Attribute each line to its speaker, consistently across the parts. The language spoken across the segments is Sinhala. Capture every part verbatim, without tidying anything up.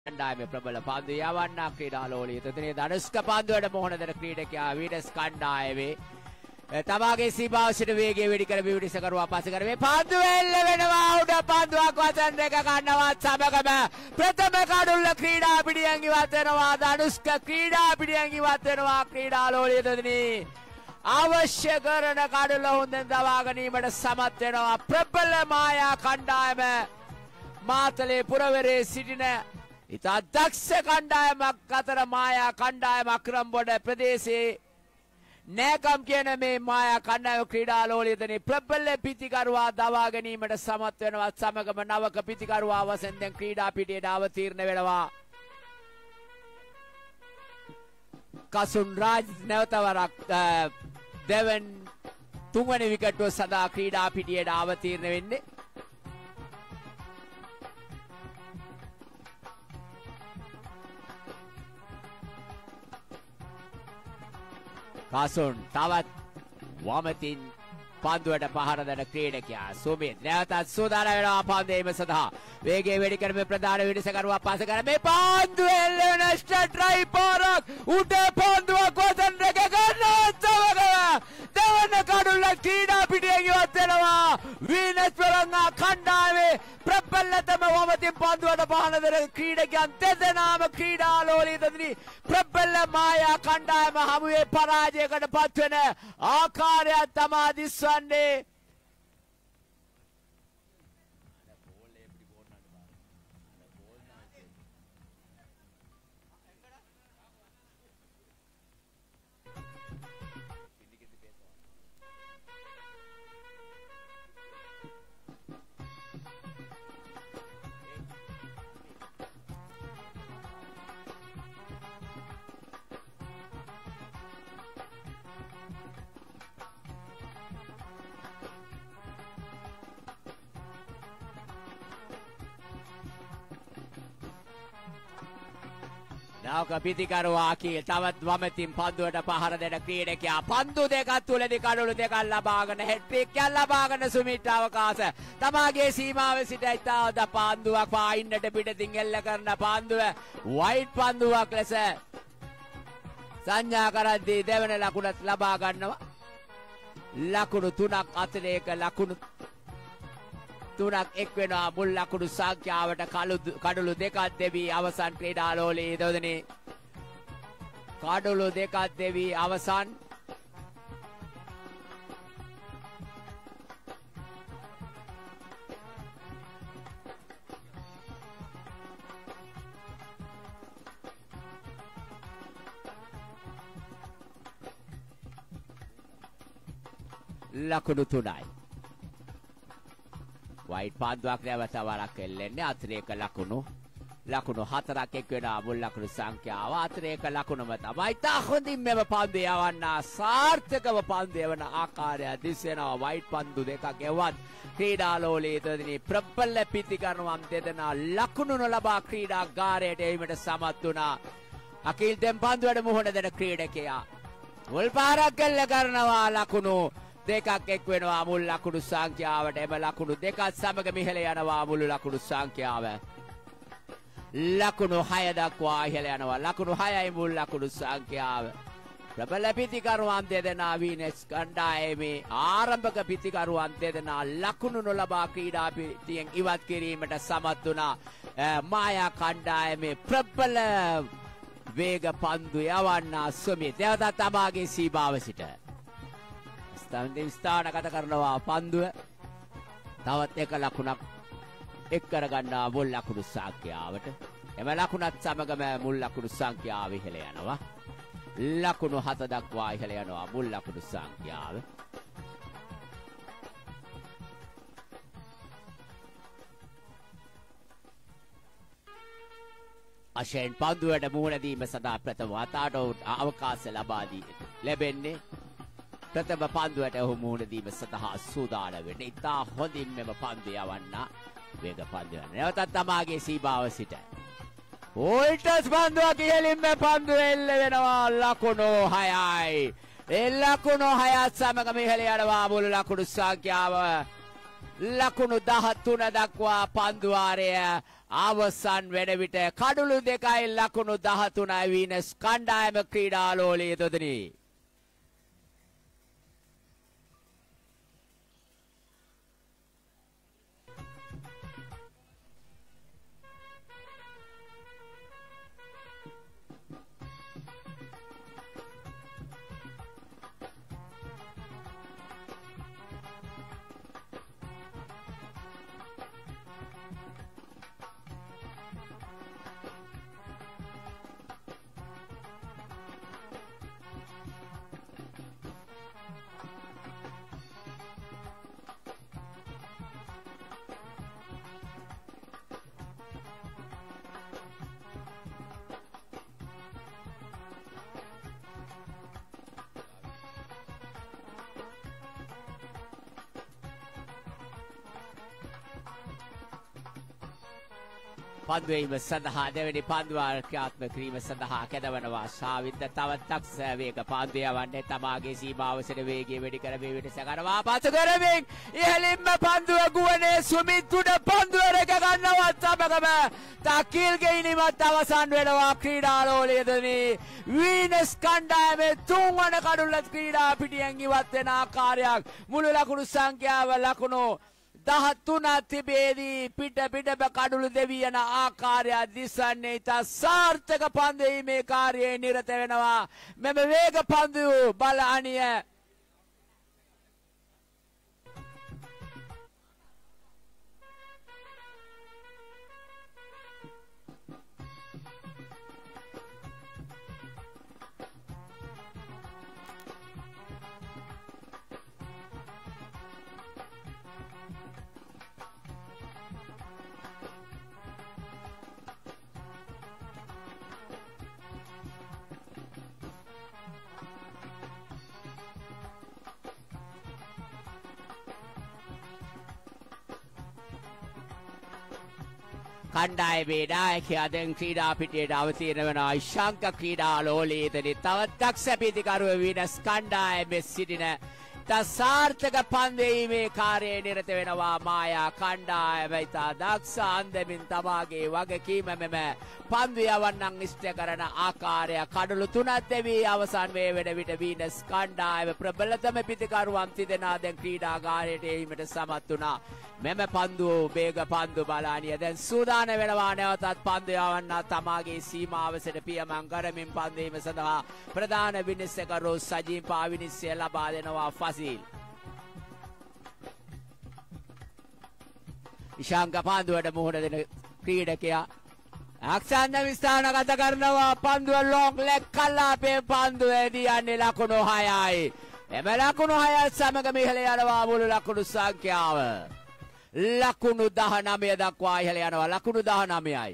Speaker 1: කණ්ඩායමේ ප්‍රබල පන්දු යවන්නා ක්‍රීඩාලෝලී තෙතනේ ධනුෂ්ක පන්දුවට මොහොන දෙන ක්‍රීඩකයා වීඩස් කණ්ඩායමේ තමාගේ සීමාවසිට වේගය වැඩි කර විවිධ කරුවා පස්සේ කර මේ පන්දුව එල්ල වෙනවා උඩ පන්දුවක් වසන් දෙක ගන්නවත් සමගම ප්‍රථම කඩුල්ල ක්‍රීඩා පිටියෙන් ඉවත් වෙනවා ධනුෂ්ක ක්‍රීඩා පිටියෙන් ඉවත් වෙනවා ක්‍රීඩාලෝලී තෙතනේ අවශ්‍ය කරන කඩුල්ල හොඳින් දවා ගැනීමට සමත් වෙනවා ප්‍රබල මායා කණ්ඩායම මාතලේ පුරවරේ සිටින ඉතා දක්ෂ කණ්ඩායමක් අතර මායා කණ්ඩායම අක්‍රම්බොඩ ප්‍රදේශයේ නෑකම් කියන මේ මායා කණ්ඩායම ක්‍රීඩාලෝලීයතනේ ප්‍රබල පිතිකරුවා දවා ගැනීමට සමත් වෙනවත් සමගම නවක පිතිකරුවා වශයෙන් දැන් ක්‍රීඩා පිටියට අවතීර්ණ වෙනවා. කසුන් රාජ් නැවතවරක් දෙවන් තුන්වැනි විකට්ටුව සදා ක්‍රීඩා පිටියට අවතීර්ණ වෙන්නේ. කාසුන් තවත් වමතින් පන්දුවට පහර දෙන ක්‍රීඩකයා සුමිත් නැවතත් සූදානම් වෙනවා පන්දීම සඳහා වේගය වැඩි කරමින් ප්‍රධාන විනිසකරුවා පස කර මේ පන්දුව එල්ලෙන ස්ට්‍රයික් පාරක් උඩ පන්දුවක් වසන් දෙක ගන්නවත් සමගම දෙවන කඩුල්ල ක්‍රීඩා පිටියෙන් ඉවත් වෙනවා වීනස් ප්‍රවංගා කණ්ඩායමේ ප්‍රබලතම වමතින් පන්දුවට පහර දෙන ක්‍රීඩකයන් දෙදෙනාම ක්‍රීඩාලෝලීයතනි ප්‍රබල මායා කණ්ඩායම හමුවේ පරාජයකට පත්වෙන ආකාරය තමා දිස්වන්නේ. නවක පිතිකරුවා කීල් තවත් වමතින් පන්දුවට පහර දෙන ක්‍රීඩකයා පන්දු දෙකක් තුලදී කඩළු දෙකක් ලබාගෙන හෙට්‍රික් එකක් ලබාගෙන සුමිත් අවකාශ තමාගේ සීමාවේ සිට ඉතාවද පන්දුවක් පායින්නට පිටතින් එල්ල කරන පන්දුව වයිට් පන්දුවක් ලෙස සංඥා කරද්දී දෙවන ලකුණත් ලබා ගන්නවා. ලකුණු තුනක් අතරේක ලකුණු තුනක් එක් වෙනවා මුල් ලකුණු සංඛ්‍යාවට කඩළු දෙකක් දෙවි අවසන් ක්‍රීඩාලෝලී දොදනේ කඩළු දෙකක් දෙවි අවසන් ලකුණු තුනයි. වයිට් පන්දුවක් නැවත වරක් එල්ලෙන්නේ අතිරේක ලකුණු ලකුණු හතරක් එක් වෙනවා මුල් ලකුණු සංඛ්‍යාව අතිරේක ලකුණුම තමයි තා හොඳින් මෙම පන්දු යවන්න සාර්ථකව පන්දු යවන ආකාරය දිස්වෙනවා. වයිට් පන්දු දෙකක් එවත් ක්‍රීඩාලෝලීයතනි ප්‍රබල පිතිකරුවන් දෙදෙනා ලකුණු නොලබා ක්‍රීඩාගාරයට එීමට සමත් වුණා. අකිල් දැන් පන්දුවට මුහුණ දෙන ක්‍රීඩකයා මුල් පාරක් එල්ල කරනවා ලකුණු දෙකක් එක් වෙනවා මුල් ලකුණු සංඛ්‍යාවට. එම ලකුණු දෙකත් සමග මිහල යනවා මුළු ලකුණු සංඛ්‍යාව. ලකුණු හය දක්වා ඉහළ යනවා. ලකුණු හයයි මුල් ලකුණු සංඛ්‍යාව. ප්‍රබල පිතිකරුවන් දෙදෙනා වීනස් කණ්ඩායමේ ආරම්භක පිතිකරුවන් දෙදෙනා ලකුණු නොලබා ක්‍රීඩා පිටියෙන් ඉවත් කිරීමට සමත් වුණා. මායා කණ්ඩායමේ ප්‍රබල වේග පන්දු යවන්නා සුමිත් නැවතත් තමාගේ සීමාව සිට ස්ථානගත කරනවා පන්දුව. තවත් එක ලකුණක් එක් කරගන්නා මුල් ලකුණු සංඛ්‍යාවට. එම ලකුණත් සමගම මුල් ලකුණු සංඛ්‍යාව ඉහළ යනවා. ලකුණු හත දක්වා ඉහළ යනවා මුල් ලකුණු සංඛ්‍යාව. අශෙන් පන්දුවට මුහුණ දීම සඳහා ප්‍රථම වතාවට අවකාශ ලබා දී ලැබෙන්නේ. ප්‍රථම පන්දුවට ඔහු මුහුණ දීම සඳහා සූදානම් වෙන්නේ. ඉතා හොඳින් මෙම පන්දු යවන්න වේග පන්දු යන නැවතත් තමාගේ සීමාව සිට වෝල්ටස් පන්දුවක් ඉහළින්ම පන්දු එල්ල වෙනවා. ලකුණු හයයි. ඒ ලකුණු හයත් සමගම ඉහළ යනවා මුළු ලකුණු සංඛ්‍යාව. ලකුණු දහතුන දක්වා පන්දුවාරය අවසන් වෙන විට කඩුළු දෙකයි ලකුණු දහතුනයි වීනස් කණ්ඩායම ක්‍රීඩාලෝලයේ දොදනි. පන්දුවීම සඳහා දෙවැනි පන්දුවාල් ක්‍රියාත්මක කිරීම සඳහා කැදවනවා ශාවින්ද තවත්තක් වේග පන්දුව යවන්නේ තමාගේ සීමාවසට වේගය වැඩි කරමින් වෙනස කරනවා පසු කරමින් ඉහළින්ම පන්දුව ගුවනේ සුමිත් උඩ පන්දුව රැක ගන්නවත් සමගම තකිල් ගෙයිනීමත් අවසන් වෙනවා ක්‍රීඩාලෝලයේදී වීනස් කණ්ඩායමේ තුන්වන කඩුල්ල ක්‍රීඩා පිටියෙන් ඉවත් වෙන ආකාරයක් මුළු ලකුණු සංඛ්‍යාව ලකුණු දහතුනක් තිබේදී පිට පිටම කඩුළු දෙවියන ආකාරය දිසන්නේ ඉතා සාර්ථක පන්දුවීමේ කාර්යයේ නිරත වෙනවා මෙම වේග පන්දු බල අනිය කණ්ඩායමේ නායකයා දැන් ක්‍රීඩා පිටියට අවතීර්ණ වෙනවා ශංක ක්‍රීඩාලෝලයේදී තවත් දක්ෂ පිටිකරුව වීනස් කණ්ඩායමේ සිටින සාර්ථක පන්දුවීමේ කාර්යයේ නිරත වෙනවා මායා කණ්ඩායම ඉතා දක්ෂ අන්දමින් තමාගේ වගකීම මෙම පන්දු යවන්නන් ඉෂ්ට කරන ආකාරය කඩළු තුනක් දෙවී අවසන් වේ වෙන විට වීනස් කණ්ඩායම ප්‍රබලතම පිටිකරුවන් තිදෙනා දැන් ක්‍රීඩාගාරයට එීමට සමත් වුණා. මෙම පන්දුව වේග පන්දු බලානිය දැන් සූදානම් වෙනවා නැවතත් පන්දු යවන්න තමාගේ සීමාවසට පියමන් කරමින් පන්දුවීම සඳහා ප්‍රධාන විනිශ්චයකරු සජීම් පාවිනිශ්චය ලබා දෙනවා ෆසිල්. ඉෂාංක පන්දුවට මුහුණ දෙන ක්‍රීඩකයා අක්ෂාන්ද විස්ථානගත කරනවා පන්දුව ලොක් ලෙග් කල්ලාපේ පන්දුවේදී යන්නේ ලකුණු හයයි. එම ලකුණු හයත් සමග ඉහළ යනවා මුළු ලකුණු සංඛ්‍යාව. ලකුණු දහනවය දක්වා ඉහළ යනවා ලකුණු දහනවයයි.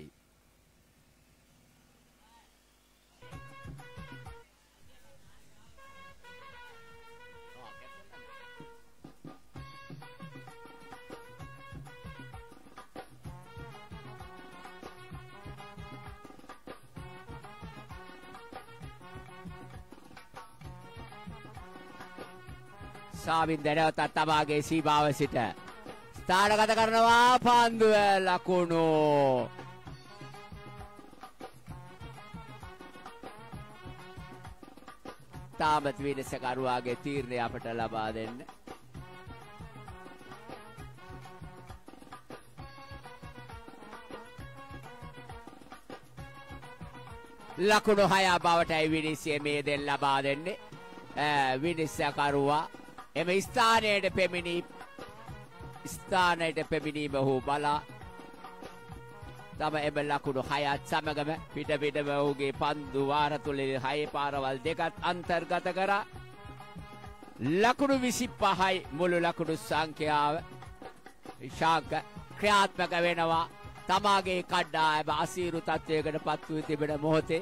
Speaker 1: සාවින් දැනවතත් තමාගේ සීමාව සිට ස්ථානගත කරනවා පන්දුව ලකුණු. තාමත් විනිශ්චයකරුවාගේ තීරණය අපට ලබා දෙන්න. ලකුණු හය බවටයි විනිශ්චය මේ දෙන්න ලබා දෙන්නේ. විනිශ්චයකරුවා එම ස්ථානයට පෙමිණි ස්ථානයට පෙමිණීම හෝ බලා තම එම ලකුණු හයත් සමගම පිට පිටම ඔහුගේ පන්දු වාර තුළින් හය පාරවල් දෙකත් අන්තර්ගත කරා ලකුණු විසිපහයි මුළු ලකුණු සංඛ්‍යාව. ශාංක ක්‍රියාත්මක වෙනවා තමාගේ කණ්ඩායම අසීරු තත්වයකට පත් වී තිබෙන මොහොතේ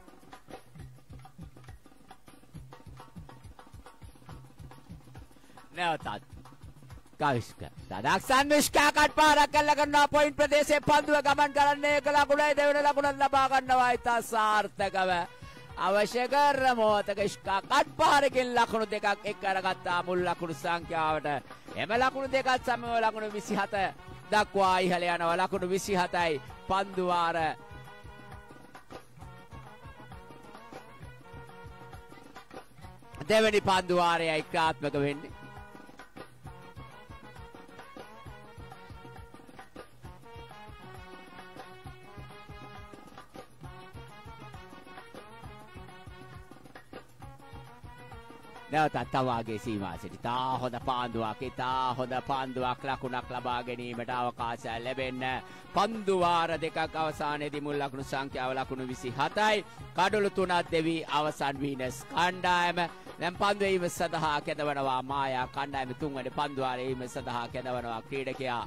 Speaker 1: නැවතත් කවිස්ක දක්ෂන් මිෂ්කා කට් පාරක් කල්ලා කරනවා පොයින්ට් ප්‍රදේශයේ පන්දුව ගමන් කරන්නේ එක ලකුණයි දෙවෙනි ලකුණත් ලබා ගන්නවා ඉතා සාර්ථකව අවශ්‍ය කර මොහොතක ඉෂ්කා කට් පාරකින් ලකුණු දෙකක් එක් කරගත්තා මුල් ලකුණු සංඛ්‍යාවට. එම ලකුණු දෙකත් සමව ලකුණු විසිහත දක්වා ඉහළ යනවා ලකුණු විසිහතයි පන්දු වාර දෙවැනි පන්දු වාරයයි ක්‍රියාත්මක වෙන්නේ. නැවතත් තවාගේ සීමාසිට තා හොඳ පාන්දුවක් ඉතා හොඳ පාන්දුවක් ලකුණක් ලබා ගැනීමට අවකාශය ලැබෙන්න. පන්දු වාර දෙකක් අවසානයේදී මුල් ලකුණු සංඛ්‍යාව ලකුණු විසිහතයි. කඩොළු තුනක් දෙවි අවසන් වීනස් කණ්ඩායම. දැන් පන්දු වීම සඳහා කැඳවනවා මායා කණ්ඩායම. තුන්වෙනි පන්දු වාරයේ වීම සඳහා කැඳවනවා ක්‍රීඩකයා.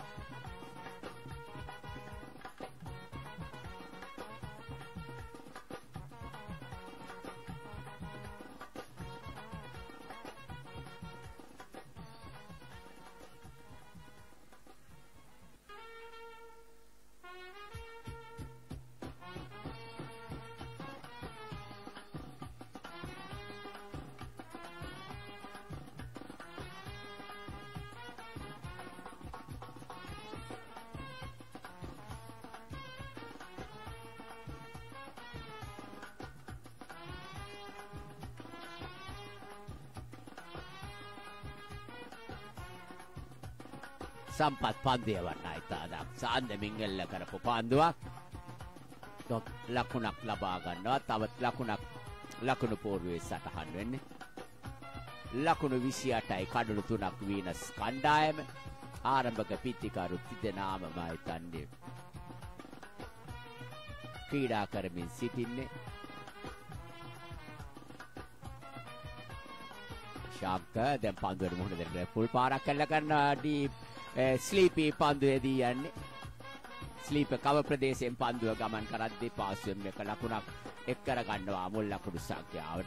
Speaker 1: සම්පත් පන්දිය වන්නයි තාදක් සාන්ද මිංගල්ල කරපු පාන්දුවක් ලකුණක් ලබා ගන්නවා. තවත් ලකුණක් ලකුණු පෝර්වේ සටහන් වෙන්නේ. ලකුණු විසිඅටයි කඩළු තුනක් වීනස් කණ්ඩායම. ආරම්භක පිටිකරු තිදෙනාමයි තන්නේ ක්‍රීඩා කරමින් සිටින්නේ. ශාක්ක දැන් පන්දුවට මුහුණ දෙන්න ෆුල් පාරක් කල්ල කරනවා. ඩීප් ස්ලීපී පන්දුවේදී යන්නේ. ස්ලීප කව ප්‍රදේශයෙන් පන්දුව ගමන් කරද්දී පාසුවෙන් එක ලකුණක් එක් කර ගන්නවා මුල් ලකුණු සංඛ්‍යාවට.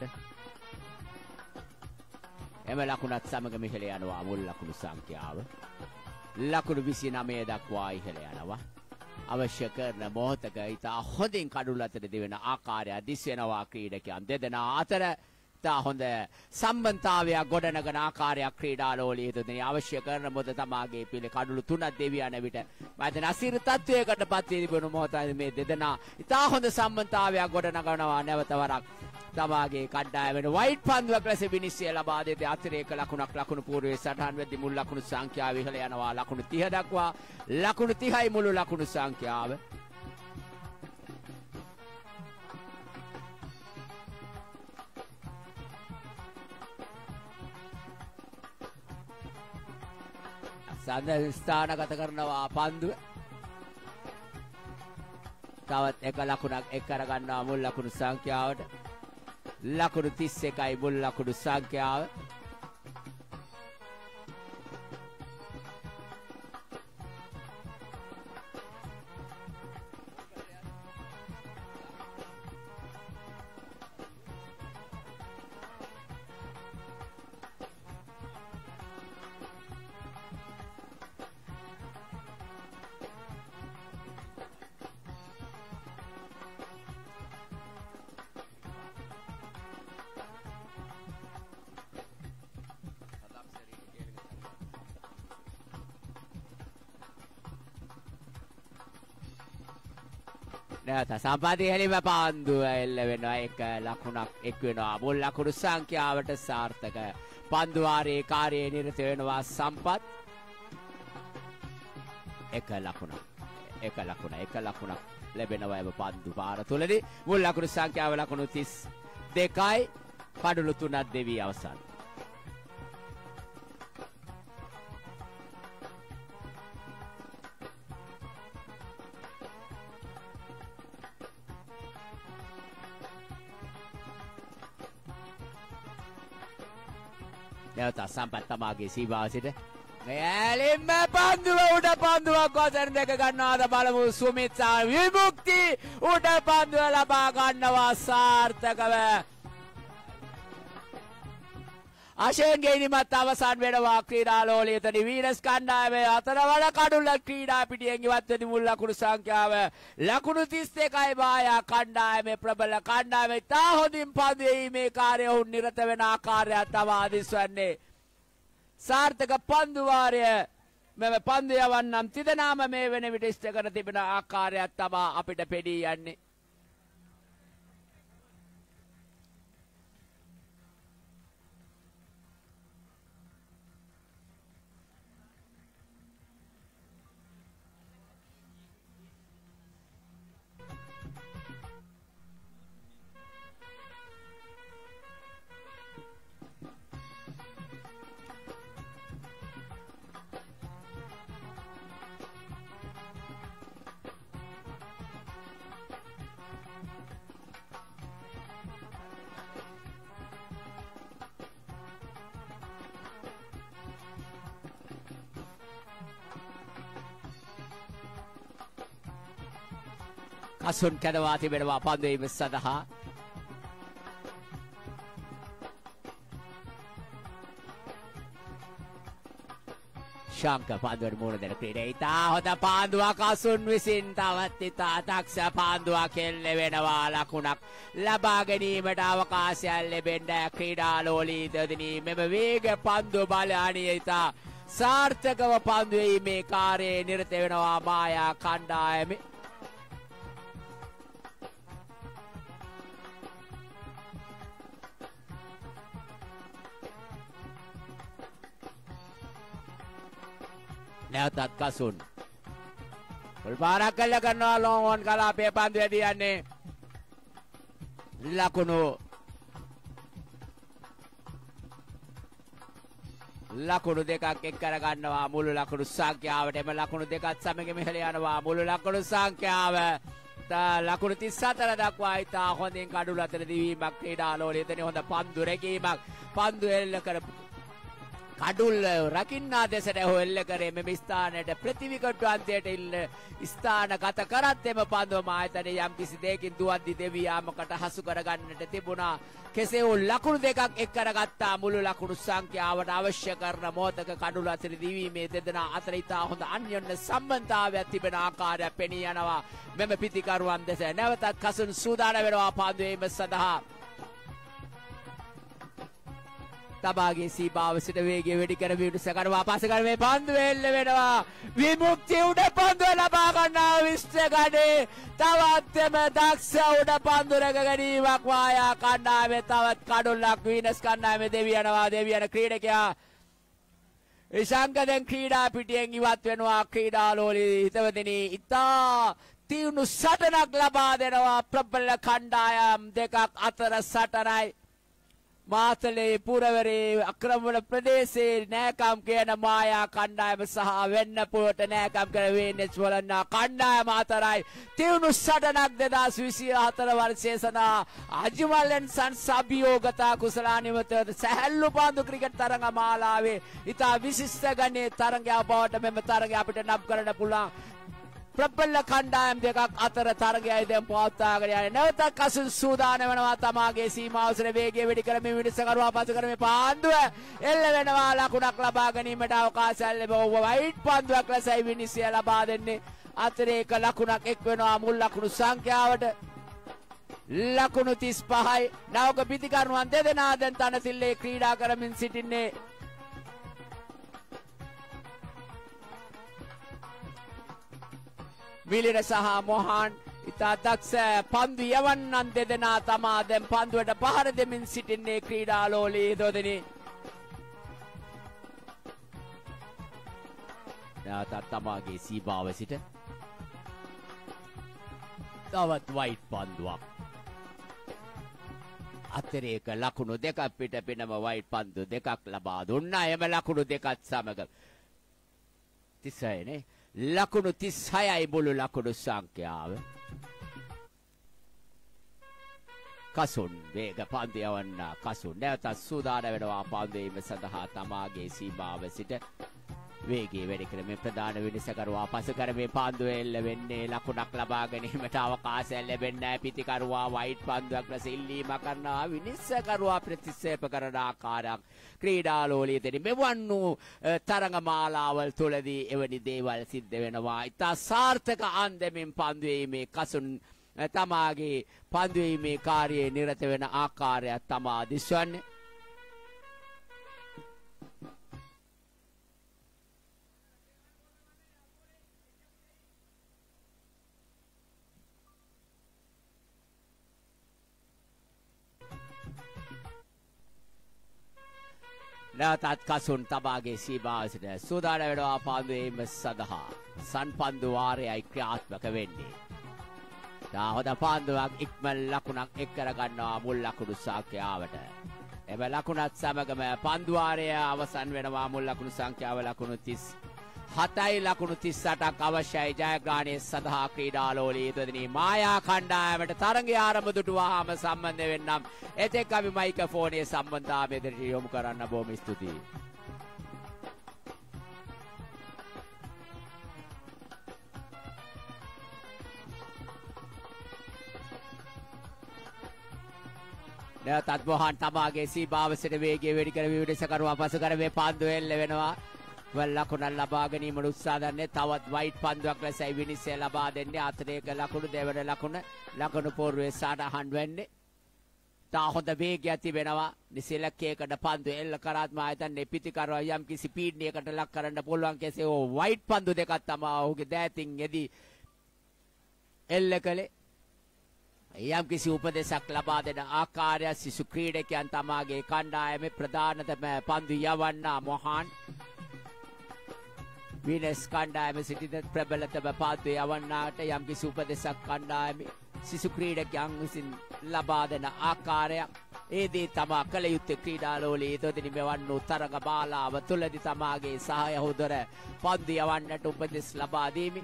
Speaker 1: එම ලකුණත් සමග ඉහළ යනවා මුල් ලකුණු සංඛ්‍යාව. ලකුණු විසිනමය දක්වා ඉහළ යනවා. අවශ්‍ය කරන මොහොතක ඉතා හොඳින් කඩුල් අතර දෙවෙන ආකාරය දිස් වෙනවා ක්‍රීඩකයන් දෙදෙනා අතර. ඉතා හොඳ සම්බන්ධතාවයක් ගොඩනගන ආකාරයක් ක්‍රීඩාලෝලයේ තුනේ අවශ්‍ය කරන මොහොත තමාගේ පිළි කඩුළු තුනක් දෙවියන විට මම අසිර තත්වයකට පත් වී තිබුණු මොහොතයි මේ දෙදෙනා ඉතා හොඳ සම්බන්ධතාවයක් ගොඩනගනවා. නැවත වරක් තමාගේ කණ්ඩායමේ වයිට් පන්දුවක් ලෙස විනිශ්චය ලබා දෙති අතිරේක ලකුණක් ලකුණු පූර්වයේ සටහන් වෙද්දී මුල් ලකුණු සංඛ්‍යාව ඉහළ යනවා ලකුණු තිහ දක්වා. ලකුණු තිහයි මුළු ලකුණු සංඛ්‍යාව. සඳ ස්ථානගත කරනවා පන්දුව. තවත් එක ලකුණක් එක් කරගන්නවා මුල් ලකුණු සංඛ්‍යාවට. ලකුණු තිස් එකයි මුල් ලකුණු සංඛ්‍යාව. නැවත සම්පාදී හැලිම පාන්දුව එල්ල වෙනවා. එක ලකුණක් එක් වෙනවා මුල් ලකුණු සංඛ්‍යාවට සාර්ථක පන්දු වාරයේ කාර්යයේ නිරත වෙනවා සම්පත්. එක ලකුණක් එක ලකුණ එක ලකුණක් ලැබෙනවා එම පන්දු පාර තුලදී. මුල් ලකුණු සංඛ්‍යාව ලකුණු තිස් දෙකයි කඩළු තුනක් දෙවි අවසන්. නැවත සම්පත් තමාගේ සීමාසිට මෙයාලින්ම පන්දුව උඩ පන්දුවක් වසර දෙක ගන්නවාද බලමු. සුමිත් සා විමුක්ති උඩ පන්දුව ලබා ගන්නවා සාර්ථකව. අශයෙන් ගෙනිමත් අවසන් වෙනවා ක්‍රීඩාලෝලයේදී වීනස් කණ්ඩායමේ අතර වඩ කඩුල්ල ක්‍රීඩා පිටියෙන් ඉවත් වෙන මුල් ලකුණු සංඛ්‍යාව ලකුණු තිස් දෙකයි මායා කණ්ඩායමේ ප්‍රබල කණ්ඩායමේ තා හොඳින් පන්දුවේ මේ කාර්යය උන් නිරත වෙන ආකාරය තව ආදිස් වන්නේ. සාර්ථක පන්දු වාරය මෙම පන්දු යවන්නම් තිදෙනාම මේ වෙන විට ඉෂ්ට කර තිබෙන ආකාරයක් තමයි අපිට පෙනී යන්නේ. අසුන් කැඩවා තිබෙනවා පන්දු වීම සඳහා. ශාංක පන්දුවට මුහුණ දෙන ක්‍රීඩා. ඉතා හොඳ පාන්දුවක් අසුන් විසින් තවත් ඉතා දක්ෂ පාන්දුවක් එල්ල වෙනවා. ලකුණක් ලබා ගැනීමට අවකාශයක් ලැබෙන්න ක්‍රීඩාලෝලී දෙදෙනී මෙම වේග පන්දු බලයන්ිය ඉතා සාර්ථකව පන්දු වීමේ කාර්යයේ නිරත වෙනවා මායා කණ්ඩායමේ. නැවතත් කසුන් පොල්පාරක් කල්ල කරනවා ලෝන් කලාපේ පන්දු ඇදී යන්නේ ලකුණු ලකුණු දෙකක් එක් කර ගන්නවා මුළු ලකුණු සංඛ්‍යාවට. එම ලකුණු දෙකත් සමග මෙහෙල යනවා මුළු ලකුණු සංඛ්‍යාව ලකුණු තිස් හතර දක්වා ඉතා හොඳින් කඩුල අතර දිවීමක් ක්‍රීඩාලෝලී එතන හොඳ පන්දු රැකීමක් පන්දු එල්ල කරපු කඩුල් රකින්නා දෙසට එල්ල කරේ මෙම ස්ථානයට ප්‍රතිවිකට්ටුවන්තයට ඉල්ල ස්ථාන ගත කරත් එම පන්දුවම ආයතනය යම් කිසි දෙයකින් දුවද්දි දෙවියාමකට හසු කරගන්නට තිබුණා. කෙසේ වූ ලකුණු දෙකක් එක් කරගත්තා මුළු ලකුණු සංඛ්‍යාවට අවශ්‍ය කරන මොහොතක කඩුල අතර දිවීමේ දෙදෙනා අතර ඉතා හොඳ අන්‍යෝන්‍ය සම්බන්ධතාවයක් තිබෙන ආකාරයක් පෙනී යනවා. මෙම පිතිකරුවන් දෙස නැවතත් කසුන් සූදානම් වෙනවා පන්දු වීම සඳහා. තබාගේ සීබාව සිට වේගය වැඩි කරමින් සකරවා පස කරමේ පන්දු එල්ල වෙනවා. විමුක්තිය උඩ පන්දුව ලබා ගන්නා විශ්වගඩේ තවත් එම දක්ෂ උඩ පන්දු රැක ගැනීමක් මායා කණ්ඩායමේ තවත් කඩුල්ලක් වීනස් කණ්ඩායමේ දෙවි යනවා. දෙවි යන ක්‍රීඩකයා ඉසංගදෙන් ක්‍රීඩා පිටියෙන් ඉවත් වෙනවා. ක්‍රීඩාලෝලී හිතවදිනී ඉතා තියුණු සටනක් ලබා දෙනවා. ප්‍රබල කණ්ඩායම් දෙකක් අතර සටනයි. මාතලේ පුරවරේ අක්‍රමණ ප්‍රදේශයේ නෑකම් කියන මායා කණ්ඩායම සහ වෙන්නපුරට නෑකම් කර වේනෙස් වලන්නා කණ්ඩායම අතරයි තියුණු සටනක් දෙදාස් විසි හතර වර්ෂයේ සඳහා අජිමලෙන් සන්ස් අභියෝගතා කුසලානිවත සැහැල්ලු පන්දු ක්‍රිකට් තරඟ මාලාවේ ඉතා විශිෂ්ට ගණයේ තරඟයක් බවට මෙම තරඟය අපිට නම් කරන්න පුළුවන්. ප්‍රබල කණ්ඩායම් දෙකක් අතර තරගයයි දැන් පවත්වාගෙන යන්නේ. නැවතත් කසුන් සූදානම් වෙනවා තමාගේ සීමාවසර වේගය වැඩි කරමින් විනිසකරුවා පසු කරමින් පාන්දුව එල්ල වෙනවා. ලකුණක් ලබා ගැනීමට අවකාශයක් ලැබෙව වයිට් පන්දුවක් ලෙසයි විනිසය ලබා දෙන්නේ. අතරේක ලකුණක් එක් වෙනවා මුල් ලකුණු සංඛ්‍යාවට. ලකුණු තිස් පහයි. නවක පිතිකරුවන් දෙදෙනා දැන් තනතිල්ලේ ක්‍රීඩා කරමින් සිටින්නේ. මිලිර සහ මොහන් ඉතා දක්ෂ පන්දු යවන්නන් දෙදෙනා තමා දැන් පන්දුවට පහර දෙමින් සිටින්නේ ක්‍රීඩාලෝලී දොදෙනි. නැවතත් තමාගේ සීබාව සිට තවත් වයිට් පන්දුවක්. අතරේක ලකුණු දෙකක් පිට පිනම වයිට් පන්දු දෙකක් ලබා දුන්නා. එම ලකුණු දෙකත් සමග තිසයනේ ලකුණු තිස් හයයි මුළු ලකුණු සංඛ්‍යාව. කසුන් වේග පන්දු යවන්න කසුන් නැවතත් සූදානම් වෙනවා පන්දු වීම සඳහා තමාගේ සීමාව සිට වේගය වැඩි කරමින් ප්‍රධාන විනිසකරුවා පසු කරමින් පන්දු එල්ල වෙන්නේ. ලකුණක් ලබා ගැනීමට අවකාශයක් ලැබෙන්නේ නැහැ. පිතිකරුවා වයිට් පන්දුවක් ලෙස ඉල්ලීම කරනවා. විනිසකරුවා ප්‍රතික්ෂේප කරන ආකාරයක් ක්‍රීඩාලෝලී දෙනි මෙවන් වූ තරඟ මාලාවල් තුළදී එවැනි දේවල් සිද්ධ වෙනවා. ඉතා සාර්ථක අන්දමින් පන්දු වීමේ කසුන් තමාගේ පන්දු වීමේ කාර්යයේ නිරත වෙන ආකාරයක් තමා දිස්වන්නේ. නැවතත් කසුන් තබාගේ සීමාවට සූදානම් වෙනවා පාන්දුවේම සඳහා සන්පන්දු වාරයයි ක්‍රියාත්මක වෙන්නේ. තා හොඳ පාන්දුවක් ඉක්මන් ලකුණක් එක් කර ගන්නවා මුල් ලකුණු සංඛ්‍යාවට. එම ලකුණත් සමගම පන්දු වාරය අවසන් වෙනවා මුල් ලකුණු සංඛ්‍යාව ලකුණු තිස් හතයි ලකුණු තිස් අටක් අවශ්‍යයි ජයග්‍රහණය සඳහා ක්‍රීඩාලෝලී තුදෙනි මායා කණ්ඩායමට තරගය ආරම්භ දුටුවාම සම්බන්ධ වෙන්නම්. එතෙක් අපි මයික්‍රොෆෝනයේ සම්බන්ධතාවය දෙට යොමු කරන්න බොහොම ස්තුතියි. නැවතත් මොහන් තමාගේ සීමාවසට වේගය වැඩි කර විවිධසකරුවා පසු කර මේ පන්දුව එල්ල වෙනවා. වල් ලකුණක් ලබා ගැනීමට උත්සාහ දන්නේ තවත් වයිට් පන්දුවක් ලෙසයි විනිශ්චය ලබා දෙන්නේ. අතරේක ලකුණු දෙවන ලකුණ ලකුණු පෝරුවේ සටහන් වෙන්නේ. තා හොඳ වේගයක් තිබෙනවා. නිසලකේකට පන්දු එල්ල කරාත් මා හිතන්නේ පිටිකරව යම් කිසි පීඩනයකට ලක් කරන්න පුළුවන් කෙසේ ඕ වයිට් පන්දු දෙකක් තමයි ඔහුගේ දෑතින් යෙදී එල්ල කළේ. යම් කිසි උපදේශක් ලබා දෙන ආකාරය සිසු ක්‍රීඩකයන් තමාගේ කණ්ඩායමේ ප්‍රධානතම පන්දු යවන්නා මොහාන් විනස් කණ්ඩායම සිටින ප්‍රබලතම පන්දු යවන්නාට යම් කිසි උපදේශක් කණ්ඩායමේ සිසු ක්‍රීඩකයන් විසින් ලබා දෙන ආකාරය ඒදී තමා කල යුත්තේ ක්‍රීඩාලෝලී තුදෙනි මෙවන් වූ තරග බාලාව තුලදී තමාගේ සහයහුදර පන්දු යවන්නට උපදෙස් ලබා දීමි.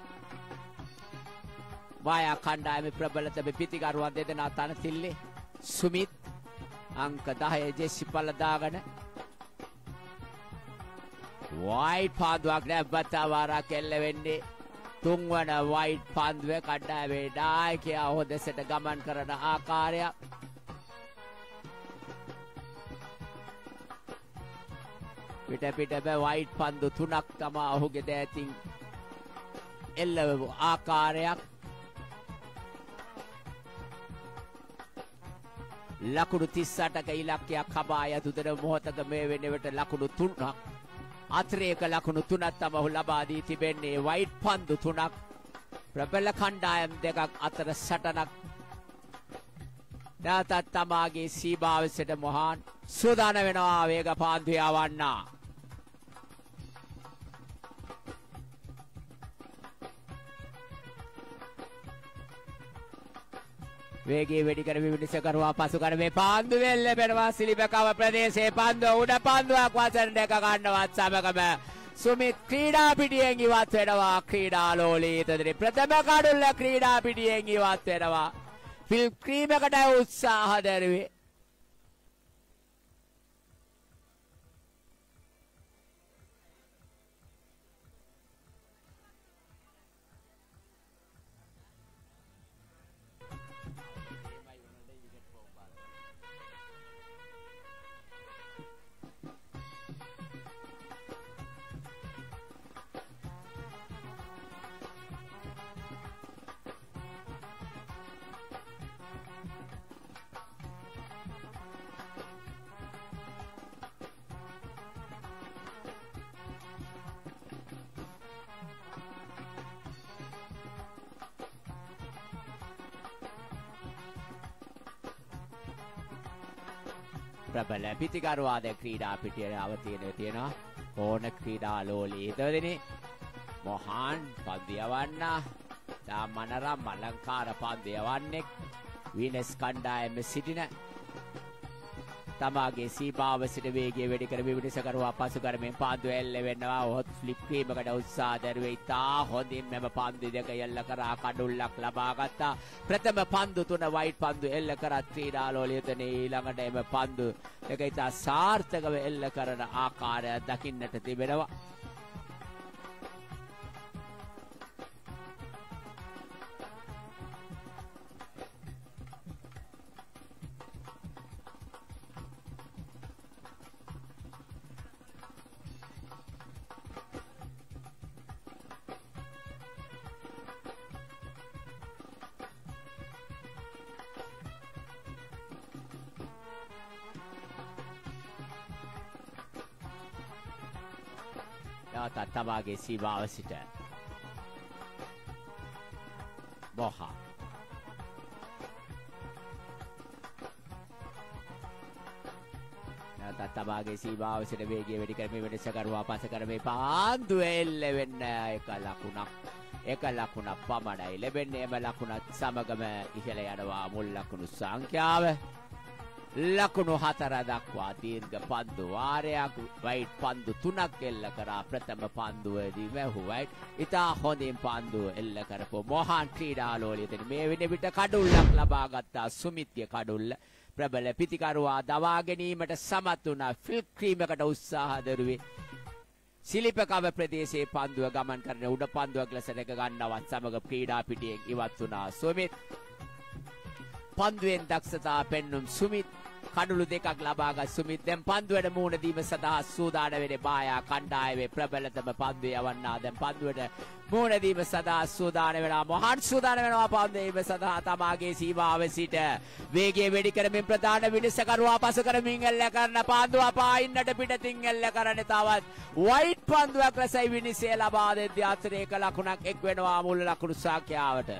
Speaker 1: මායා කණ්ඩායමේ ප්‍රබලතම පිටිකරුවන් දෙදෙනා තනතිල්ලේ සුමිත් අංක දහය ජෙසි පළදාගෙන වයිට් පන්දුවක් නැවත වාරක් එල්ල වෙන්නේ. තුන්වන වයිට් පන්දුවේ කණ්ඩායමේ නායකයා හොදසට ගමන් කරන ආකාරය පිට පිටම වයිට් පන්දු තුනක් තමයි ඔහුගේ දෑතින් එල්ල වූ ආකාරයක්. ලකුණු තිස් අටක ඉලක්කයක් හබා යතු දෙන මොහොතක මේ වෙනකොට ලකුණු තුනක් අතරේක ලකුණු තුනක් තමයි ඔහු ලබා දී තිබෙන්නේ. වයිට් පන්දු තුනක් ප්‍රබල කණ්ඩායම් දෙකක් අතර සටනක්. නැවතත් තමාගේ සීමාවසට මොහාන් සූදානම් වෙනවා වේග පාන්දු යවන්නා. වේගයේ වැඩි කර විවිධසකරුවා පසු කර මේ පන්දු වෙල්ල බෙනවා සිලිපකව ප්‍රදේශයේ පන්දුව උඩ පන්දුවක් වසන් දෙක ගන්නවත් සමගම සුමිත් ක්‍රීඩා පිටියෙන් ඉවත් වෙනවා. ක්‍රීඩාලෝලී තුදෙනි ප්‍රථම කඩුල්ල ක්‍රීඩා පිටියෙන් ඉවත් වෙනවා. ෆිල්ම් ක්‍රීමකට උත්සාහ දරුවේ. ප්‍රබල පිටිකරුවාද ක්‍රීඩා පිටියේ අවතීර්ණව තියෙනවා. ඕන ක්‍රීඩාලෝලී තුදෙනි මොහාන් පන්දු යවන්නා. තා මනරම් අලංකාර පන්දු යවන්නේ විනස් කණ්ඩායමේ සිටින තමාගේ සීමාවසට වේගය වැඩි කර විවිධසකරුවා පසු කරමින් පන්දු එල්ල වෙනවා. ඔහොත් ෆ්ලිප් වීමකට උත්සාහ දරුවේ. ඉතා හොඳින් මෙම පන්දු දෙක එල්ල කරා කඩුල්ලක් ලබා ගත්තා. ප්‍රථම පන්දු තුන වයිට් පන්දු එල්ල කරත් ක්‍රීඩාලෝලී තුනේ ඊළඟට එම පන්දු දෙක ඉතා සාර්ථකව එල්ල කරන ආකාරය දකින්නට තිබෙනවා. නැවතත් තමාගේ සීමාව සිට මොහා නැවතත් තමාගේ සීමාව සිට වේගය වැඩි කරමින් වෙනසකරුවා පස කරමින් පාන්දුව එල්ල වෙන්න එක ලකුණක් එක ලකුණක් පමණයි ලැබෙන්නේ. එම ලකුණත් සමගම ඉහළ යනවා මුල් ලකුණු සංඛ්‍යාව. ලකුණු හතර දක්වා දීර්ඝ පන්දු වාරයක් වයිට් පන්දු තුනක් එල්ල කරා. ප්‍රථම පන්දුවේදී වැහු වයිට් ඉතා හොඳින් පන්දුව එල්ල කරපු මොහාන් ක්‍රීඩාලෝලයේදී මේ වෙන විට කඩුල්ලක් ලබා ගත්තා. සුමිත්ගේ කඩුල්ල ප්‍රබල පිතිකරුවා දවා ගැනීමට සමත් වුණා. ෆිල් ක්‍රීමකට උත්සාහ දරුවේ. සිලිපකව ප්‍රදේශයේ පන්දුව ගමන් කරන උඩ පන්දුවක් ලෙස රැක ගන්නවත් සමග ක්‍රීඩා පිටියෙන් ඉවත් වුණා සුමිත්. පන්දුවෙන් දක්ෂතා පෙන්නුම් සුමිත්. කඩුළු දෙකක් ලබාගත් සුමිත් දැන් පන්දුවට මුහුණ දීම සඳහා සූදානම් වෙන්නේ. බායා කණ්ඩායමේ ප්‍රබලතම පන්දුව යවන්නා දැන් පන්දුවට මුහුණ දීම සඳහා සූදානම් වෙනවා. මොහන් සූදානම් වෙනවා පන්දුව දීම සඳහා තමාගේ සීමාව සිට වේගය වැඩි කරමින් ප්‍රධාන විනිසකරුවා පසු කරමින් එල්ල කරන පන්දුව පායින්නට පිටතින් එල්ල කරන්නේ තවත් වයිට් පන්දුවක් ලෙසයි විනිසය ලබා දෙද්දී අතරේක ලකුණක් එක් වෙනවා මුල් ලකුණු සංඛ්‍යාවට.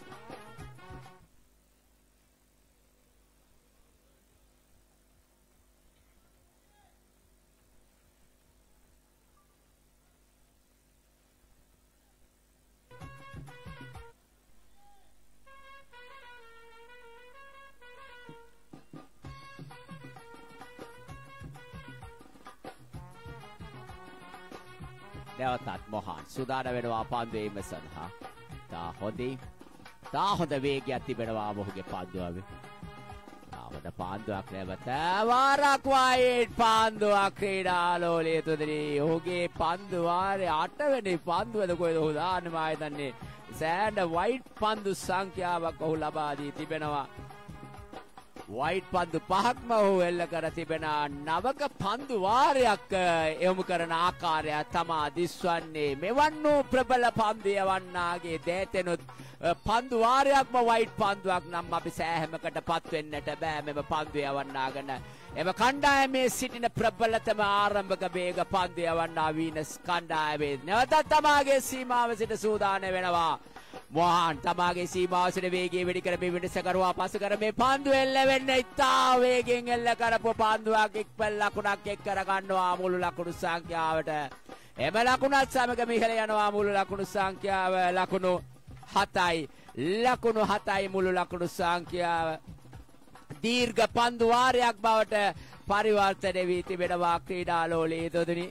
Speaker 1: නැවතත් මොහාන් සූදානම් වෙනවා පන්දුව එීම සඳහා. තා හොඳින් තා හොඳ වේගයක් තිබෙනවා මොහුගේ පන්දුවේ. තාවද පන්දුවක් නැවත වාරක් වයිට් පන්දුවක් ක්‍රීඩාලෝලයේ තුදෙනී. ඔහුගේ පන්දු වාරේ අට වෙනි පන්දුවද කොහෙද ඔහු දාන්නේ මා හිතන්නේ. සෑහෙන වයිට් පන්දු සංඛ්‍යාවක් ඔහු ලබා දී තිබෙනවා. වයිට් පන්දු පහක්ම ඔහු එල්ල කර තිබෙන නවක පන්දු වාරයක් යොමු කරන ආකාරය තමා දිස්වන්නේ. මෙවන් වූ ප්‍රබල පන්දු යවන්නාගේ දෑතෙනුත් පන්දු වාරයක්ම වයිට් පන්දුවක් නම් අපි සෑහමකට පත් වෙන්නට බෑ. මෙම පන්දු යවන්නාගෙන එම කණ්ඩායමේ සිටින ප්‍රබලතම ආරම්භක වේග පන්දු යවන්නා වීනස් කණ්ඩායමේ නැවතත් තමාගේ සීමාව සිට සූදානම් වෙනවා. මොහාන් තමාගේ සීමාව සිට වේගය වැඩි කරමින් වෙනසකරුවා පසු කරමින් පන්දු එල්ල වෙන්න ඉතා වේගෙන් එල්ල කරපු පන්දුවක් එක්පල් ලකුණක් එක් කර ගන්නවා මුළු ලකුණු සංඛ්‍යාවට. එම ලකුණත් සමග ඉහළ යනවා මුළු ලකුණු සංඛ්‍යාව. ලකුණු හතයි ලකුණු හතයි මුළු ලකුණු සංඛ්‍යාව. දීර්ඝ පන්දු වාරයක් බවට පරිවර්තනය වී තිබෙනවා ක්‍රීඩාලෝලයේ දොදුනි.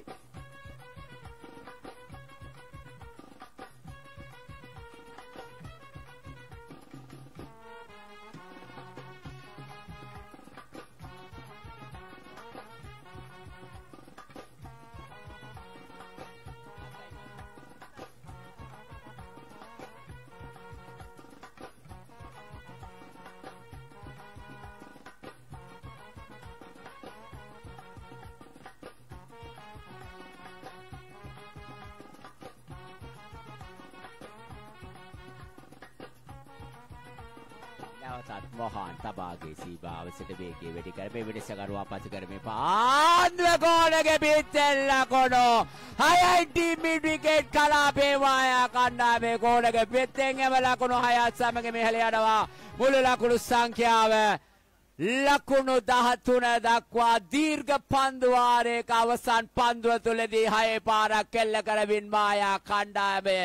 Speaker 1: නැවතත් මොහාන් තමාගේ සීමාව සිට වේගය වැඩි කරමින් වෙනසකරුවා පසු කරමින් පන්දුව ගෝලගේ පිටෙන් ලකුණු හයයි ටීම් විකට් කලාපේ වායා කණ්ඩායමේ ගෝලගේ පිටෙන් එම ලකුණු හයත් සමග මෙහෙල යනවා මුළු ලකුණු සංඛ්‍යාව ලකුණු දහතුන දක්වා දීර්ඝ පන්දු වාරයක අවසන් පන්දුව තුලදී හය පාරක් කෙල්ල කරමින් මායා කණ්ඩායමේ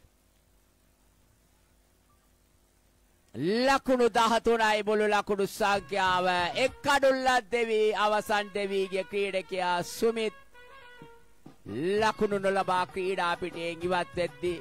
Speaker 1: ලකුණු දහතුනයි මුළු ලකුණු සංඛ්‍යාව. එක් කඩුල්ලක් දෙවි අවසන් දෙවිගේ ක්‍රීඩකයා සුමිත් ලකුණු නොලබා ක්‍රීඩා පිටියෙන් ඉවත් වෙද්දී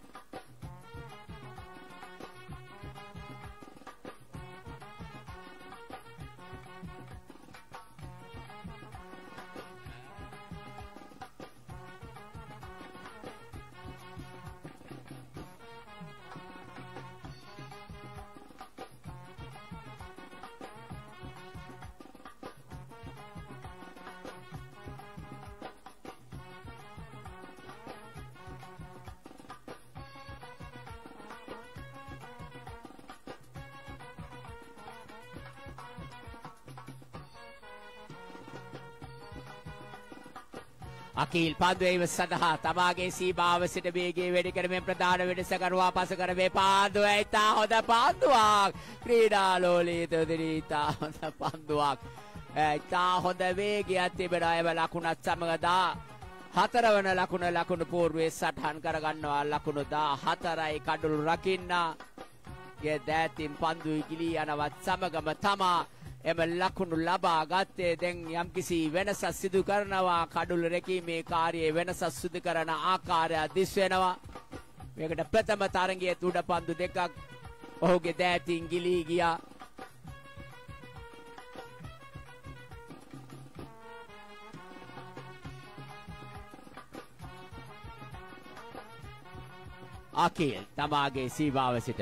Speaker 1: අකීල් පන්දුව සඳහා තමාගේ සීමාව සිට වේගය වැඩි කරමින් ප්‍රධාන වෙනසකරුවා පසු කරමින් පන්දුව ඉතා හොඳ පන්දුවක් ක්‍රීඩාලෝලයේ තුදෙනී ඉතා හොඳ පන්දුවක් තා හොඳ වේගයක් තිබෙනවා. එම ලකුණත් සමග දා හතරවන ලකුණ ලකුණු පූර්වයේ සටහන් කරගන්නවා. ලකුණු දා හතරයි කඩුළු රකින්න. ගේ දෑතින් පන්දු ඉගිලී යනවත් සමගම තමා එම ලකුණු ලබා ගත්තේ. දැන් යම්කිසි වෙනසක් සිදු කරනවා. කඩුළු රැකීමේ කාර්යයේ වෙනසක් සිදු කරන ආකාරය දිස් වෙනවා. මේකට ප්‍රථම තරගයේ උඩ පන්දු දෙකක් ඔහුගේ දෑතින් ගිලී ගියා. අකිල් තමාගේ සීමාව සිට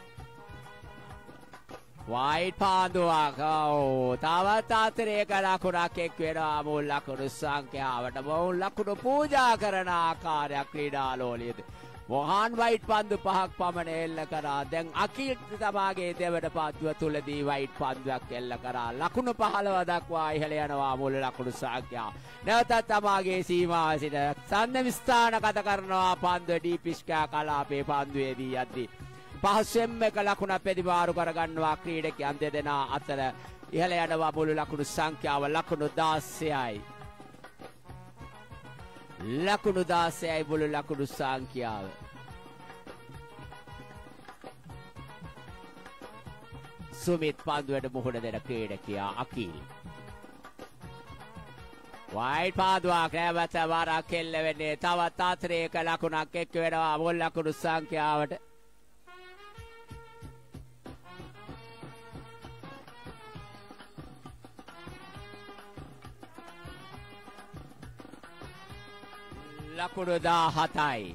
Speaker 1: වයිට් පාන්දුවක්. ඔව් තවත් අතරේක ලකුණක් එක් වෙනවා. මුල් ලකුණු සංඛ්‍යාවට මුල් ලකුණු පූජා කරන ආකාරයක් ක්‍රීඩාලෝලියද මොහාන් වයිට් පන්දු පහක් පමණ එල්ල කරා. දැන් අකිල් තමාගේ දෙවන පන්දුව තුලදී වයිට් පන්දුවක් එල්ල කරා. ලකුණු පහළව දක්වා ඉහළ යනවා මුල් ලකුණු සංඛ්‍යාව. නැවතත් තමාගේ සීමාව සිට සන්දම ස්ථාන ගත කරනවා. පන්දුව ඩීපිස්කා කලාපේ පන්දුවේදී යද්දී පහසෙන්ම එක ලකුණක් ප්‍රතිවාරු කරගන්නවා ක්‍රීඩකයන් දෙදෙනා අතර. ඉහළ යනවා මුළු ලකුණු සංඛ්‍යාව ලකුණු දාසයයි. ලකුණු දාසයයි මුළු ලකුණු සංඛ්‍යාව. සුමිත් පන්දුවට මුහුණ දෙන ක්‍රීඩකයා අකිල්. වයිට් පාන්දුවක් නැවත වරක් කෙල්ල වෙන්නේ. තවත් අතරේක ලකුණක් එක් වෙනවා මුල් ලකුණු සංඛ්‍යාවට. ලකුණු දාහතයි.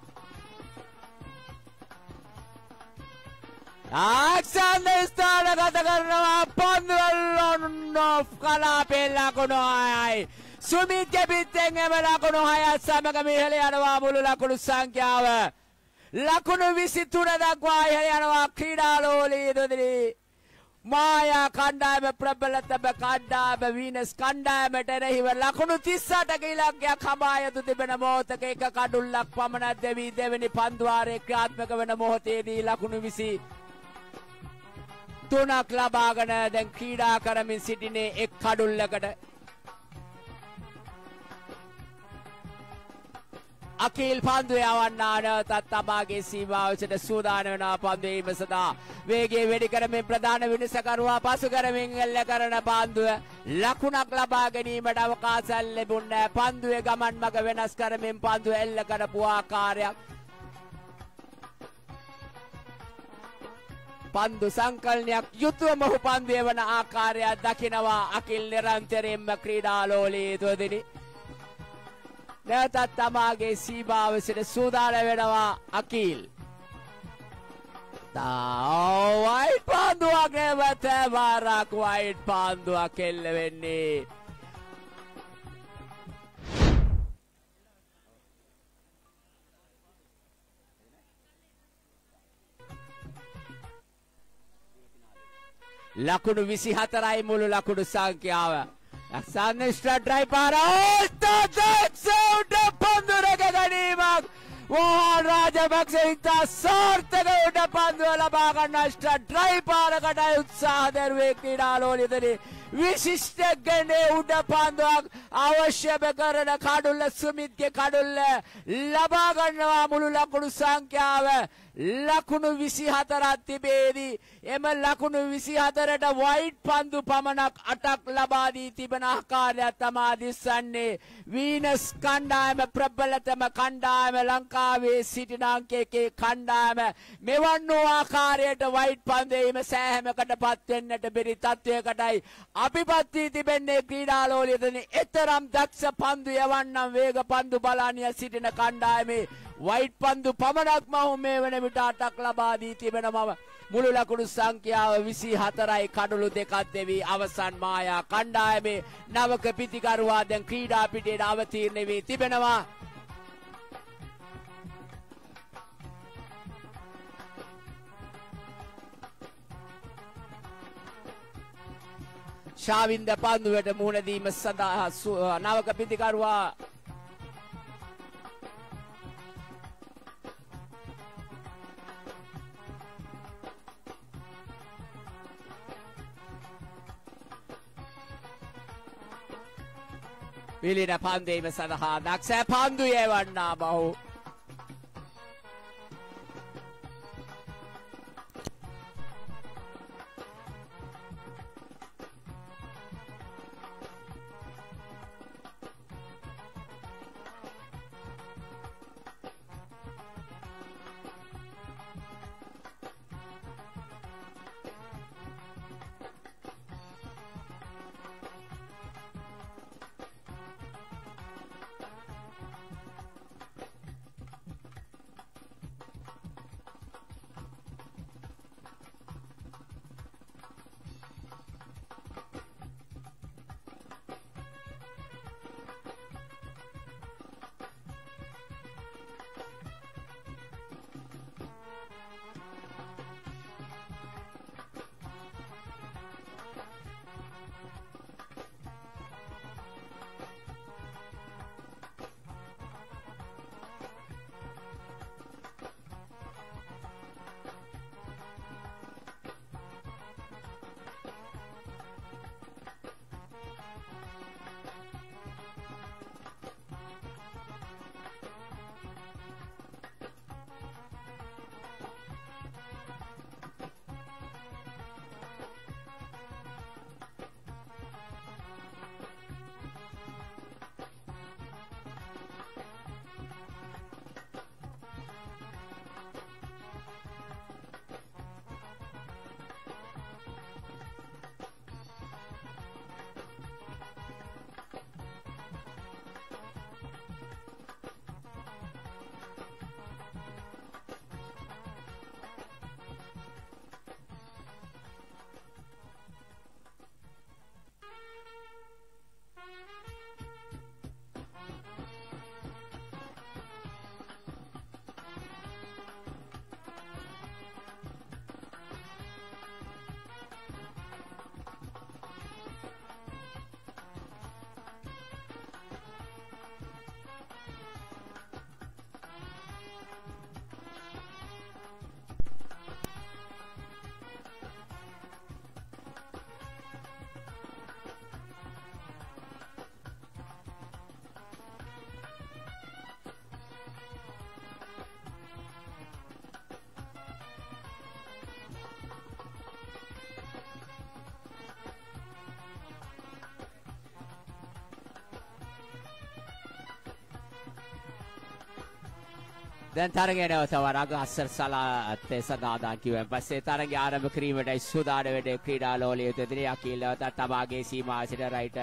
Speaker 1: ආක්ෂන්ද ස්ථානගත කරනවා පන්දුවල්ලොන්නොෆ් කලාපේ ලකුණු හයයි. සුමිත්ගේ පිටෙන් එම ලකුණු හයත් සමග ඉහළ යනවා මුළු ලකුණු සංඛ්‍යාව. ලකුණු විසිතුන දක්වා ඉහළ යනවා ක්‍රීඩාලෝලී දුදිරි. මායා කණ්ඩායම ප්‍රබලතම කණ්ඩායම වීනස් කණ්ඩායමට එරෙහිව ලකුණු තිස් අටක ඉලක්කයක් හඹා යතු තිබෙන මොහොතක එක කඩුල්ලක් පමණ දෙවි දෙවෙනි පන්දුවාරයේ ක්‍රියාත්මක වන මොහොතේදී ලකුණු විසි තුනක් ලබාගෙන දැන් ක්‍රීඩා කරමින් සිටිනේ එක් කඩුල්ලකට. අකිල් පන්දු යවන්නා නැවතත් තමාගේ සීමාව සිට සූදානම් වෙනවා පන්දු වීම සඳහා. වේගය වැඩි කරමින් ප්‍රධාන විනිසකරුවා පසු කරමින් එල්ල කරන පන්දුව ලකුණක් ලබා ගැනීමට අවකාශ ලැබුණේ. පන්දුවේ ගමන් මඟ වෙනස් කරමින් පන්දුව එල්ල කරපු ආකාරයක්. පන්දු සංකලනයක් යුතුව මොහු පන්දුවේ වන ආකාරය දකිනවා අකිල් නිරන්තරයෙන්ම ක්‍රීඩාලෝලී තුවදිනි. නැවතත් තමාගේ සීමාව සිට සූදානම් වෙනවා අකිල්. වයිට් පන්දුවක් නැවත වරක් වයිට් පන්දුවක් එල්ල වෙන්නේ. ලකුණු විසිහතරයි මුළු ලකුණු සංඛ්‍යාව. Sanishta try para උඩ පන්දුරක ගැනීමක්. වෝහන් රාජපක්ෂ ඉතා සාර්ථක උඩ පන්දුව ලබා ගන්න අෂ්ට ට්‍රයි පාරකටයි උත්සාහ දරුවේ ක්‍රීඩාලෝලියේදී විශිෂ්ට ගණේ උඩ පන්දුවක් අවශ්‍යම කරන කඩුල්ල සුමිත්ගේ කඩුල්ල ලබා ගන්නවා මුළු ලකුණු සංඛ්‍යාව ලකුණු විසිහතරක් තිබේදී එම ලකුණු විසිහතරට වයිට් පන්දු පමණක් අටක් ලබා දී තිබෙන ආකාරය තමයි දිස්සන්නේ. වීනස් කණ්ඩායම ප්‍රබලතම කණ්ඩායම ලංකාවේ සිටින අංකයේ කණ්ඩායම මෙවන් වූ ආකාරයට වයිට් පන්දුවේම සෑහමකටපත් වෙන්නට බැරි තත්වයකටයි අපිපත් වී තිබෙන්නේ ක්‍රීඩාලෝලියේදී. එතරම් දක්ෂ පන්දු යවන්නම් වේග පන්දු බලනිය සිටින කණ්ඩායමේ වයිට් පන්දු පමණක්ම ඔහු මේ වන විට අටක් ලබා දී තිබෙනවා. මුළු ලකුණු සංඛ්‍යාව විසිහතරයි කඩුළු දෙකක් දෙවි අවසන් මායා කණ්ඩායමේ නවක පිතිකරුවා දැන් ක්‍රීඩා පිටියට අවතීර්ණ වී තිබෙනවා. ශාවින්ද පන්දුවට මුහුණ දීම සඳහා නවක පිතිකරුවා විලින පන්දීම සඳහා දක්ෂ පන්දු යවන්නා බහු දැන් තරගය නැවත වරක් අස්සර් සලාත් සදාදාන් කිව්වන් පස්සේ තරගය ආරම්භ කිරීමටයි සූදානම් වෙන්නේ ක්‍රීඩා ලෝලිය යුතුයදී අකිල තමාගේ සීමාව සිට රයිට්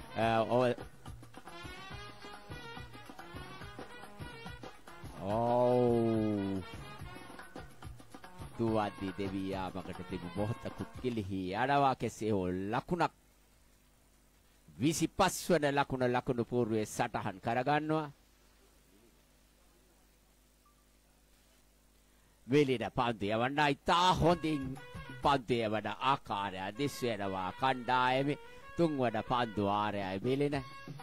Speaker 1: ඕ දුවද්දී දෙවියාමකට තිබු මොහොතකුත් කිලිහි යනවා කෙසේ හෝ ලකුණක් විසිපස් වන ලකුණ ලකුණු පූර්වයේ සටහන් කරගන්නවා වෙලින පන්දු යවන්න ඉතා හොඳින් පන්දු යවන ආකාරය දිස් වෙනවා කණ්ඩායමේ තුන්වන පන්දු ආරයයි වෙලින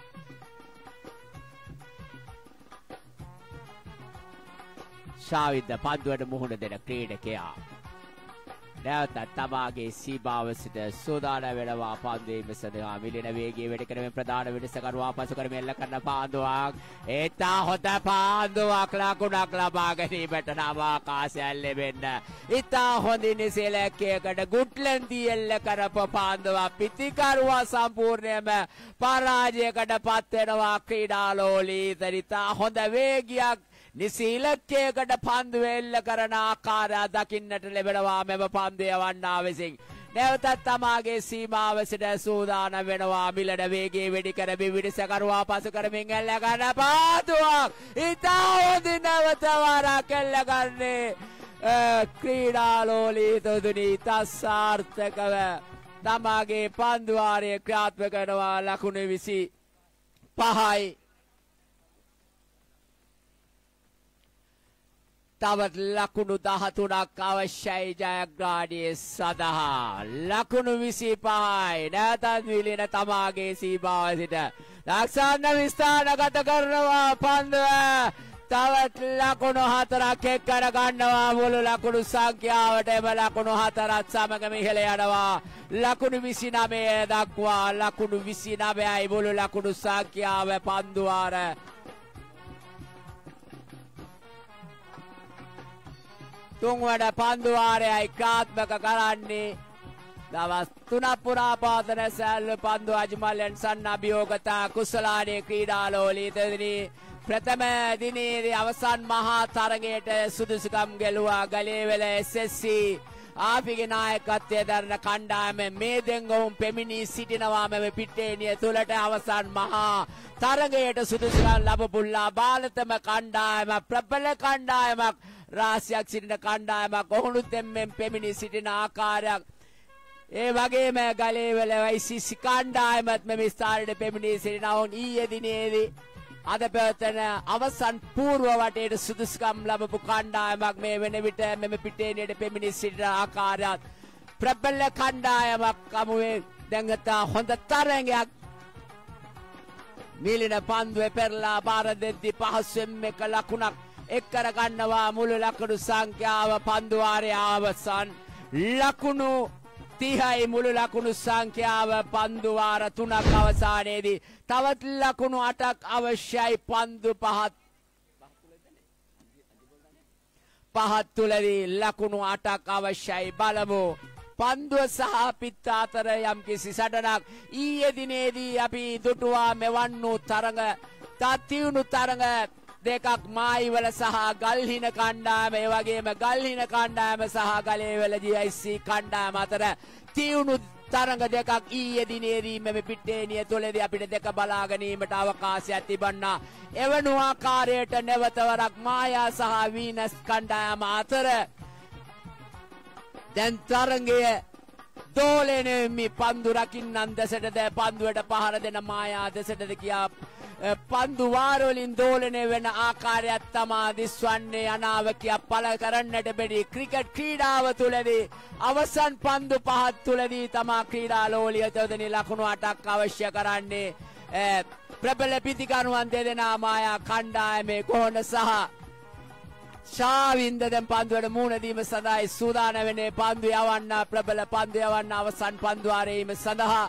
Speaker 1: ශාවිද්ද පන්දුවට මුහුණ දෙන ක්‍රීඩකයා නැවතත් තමාගේ සීමාව සිට සූදානම් වෙනවා පන්දුවීම සඳහා මිලින වේගය වැඩි කරමින් ප්‍රධාන වෙනසකරුවා පසු කරමින් එල්ල කරන පාන්දුවක් ඒතා හොඳ පාන්දුවක් ලකුණක් ලබා ගැනීමට නව ආකාශයක් ලැබෙන්න ඉතා හොඳින් සෙලක්කයකට ගුට්ලන්දී එල්ල කරපු පාන්දුවක් පිටිකරුවා සම්පූර්ණයෙන්ම පරාජයකට පත් වෙනවා ක්‍රීඩා ලෝලී ඉතා හොඳ වේගයක් නිසීලකයකට පන්දු එල්ල කරන ආකාරය දකින්නට ලැබෙනවා මෙම පන්දු යවන්නා විසින් නැවතත් තමාගේ සීමාව සිට සූදානම් වෙනවා මිලන වේගයේ වැඩි කර විවිධසකරුවා පසු කරමින් එල්ල ගන්න පාදුවක් ඉතා හොඳින් නැවත වරක් එල්ල ගන්නේ ක්‍රීඩා ලෝලී තුදුනි ඉතා සාර්ථකව තමාගේ පන්දු වාරය ක්‍රියාත්මක කරනවා ලකුණු විසි පහයි තවත් ලකුණු දහතුනක් අවශ්‍යයි ජයග්‍රහණය සඳහා ලකුණු විසි පහයි නැවතත් විලින තමාගේ සීමාව සිට ලක්ෂණ විස්ථානගත කරනවා පන්දුව තවත් ලකුණු හතරක් එක් කර ගන්නවා මුළු ලකුණු සංඛ්‍යාවට එම ලකුණු හතරත් සමගම ඉහළ යනවා ලකුණු විසිනවය දක්වා ලකුණු විසිනවයයි මුළු ලකුණු සංඛ්‍යාව පන්දු වාර තුන්වන පන්දු වාරයයි ක්‍රියාත්මක කරන්නේ දවස් තුනක් පුරා පාතන සැල්ල පන්දු අජමල්යන් සන්න අභියෝගතා කුසලානේ ක්‍රීඩාලෝලීතදී ප්‍රථම දිනේදී අවසන් මහා තරගයට සුදුසුකම් ගැලුවා ගලේවැල එස් එස් සී ආපිගේ නායකත්වයේ දරන කණ්ඩායම මේ දෙංගොවුන් පෙමිණී සිටිනවා මෙම පිටේනිය තුලට අවසන් මහා තරගයට සුදුසුකම් ලැබපුල්ලා බාලතම කණ්ඩායම ප්‍රබල කණ්ඩායමක් රාශියක් සිටින කණ්ඩායමක් ඔහුණු දෙම්මෙන් පෙමිණී සිටින ආකාරයක් ඒ වගේම ගලේවැල වයිසිසි කණ්ඩායමත් මෙම ස්ථානයට පෙමිණී සිටිනවා ඔවුන් ඊයේ දිනේදී අද පැවැත්වෙන අවසන් పూర్ව වටේට සුදුසුකම් ලැබපු කණ්ඩායමක් මේ වෙන විට මෙම පිටේනියට පෙමිණී සිටින ආකාරයත් ප්‍රබල කණ්ඩායමක් අමුවේ දැන්ගතා හොඳ තරගයක් මිලින පන්දුවේ පෙරලා බාර දෙද්දී පහසුවෙන් එක ලකුණක් එක් කර ගන්නවා මුළු ලකුණු සංඛ්‍යාව පන්දු වාරයේ අවසන් ලකුණු තිහයි මුළු ලකුණු සංඛ්‍යාව පන්දු වාර තුනක් අවසානයේදී තවත් ලකුණු අටක් අවශ්‍යයි පන්දු පහත් පහත් තුලදී ලකුණු අටක් අවශ්‍යයි බලමු පන්දුව සහ පිත්ත අතර යම්කිසි සටනක් ඊයේ දිනේදී අපි දුටුවා මෙවන් වූ තරඟ තතියුණු තරඟ දෙකක් මායිවල සහ ගල්හින කණ්ඩායම ඒ වගේම ගල්හින කණ්ඩායම සහ ගලේවැල ජී ආයි සී කණ්ඩායම අතර තියුණු තරඟ දෙකක් ඊයේ දිනේදී මෙම පිටේනිය තුලදී අපිට දෙක බලා ගැනීමට අවකාශයක් තිබුණා. එවැනි ආකාරයට නැවතවරක් මායා සහ වීනස් කණ්ඩායම අතර දැන් තරඟයේ දෝලනේ මේ පන්දු රකින්නන් දෙසටද පන්දුවට පහර දෙන මායා දෙසටද කියා පන්දු වාරවලින් දෝලනය වෙන ආකාරයක් තමා දිස්වන්නේ අනාවකියක් පළ කරන්නට බැරි ක්‍රිකට් ක්‍රීඩාව තුලදී අවසන් පන්දු පහත් තුලදී තමා ක්‍රීඩාලෝලිය තොදෙනි ලකුණු අටක් අවශ්‍ය කරන්නේ ප්‍රබල පිතිකරුවන් දෙදෙනා මායා කණ්ඩායමේ කොහොන සහ ශාවින්ද දැන් පන්දුවට මුහුණ දීම සඳහායි සූදානම් වෙන්නේ පන්දු යවන්න ප්‍රබල පන්දු යවන්න අවසන් පන්දු වාරයේම සඳහා